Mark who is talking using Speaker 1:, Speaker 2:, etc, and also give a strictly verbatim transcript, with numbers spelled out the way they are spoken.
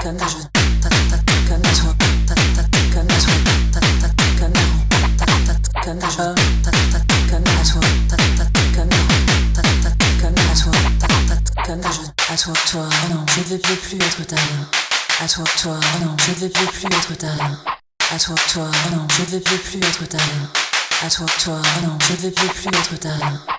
Speaker 1: comme je ta ta comme la soie ta ta comme la soie ta ta comme ta ta comme la soie ta ta comme la soie ta ta comme ta ta comme la soie ta ta comme je à toi toi non je ne veux plus être ta à toi toi non je ne veux plus être ta à toi toi non je ne veux plus être ta à toi toi non je ne veux plus être ta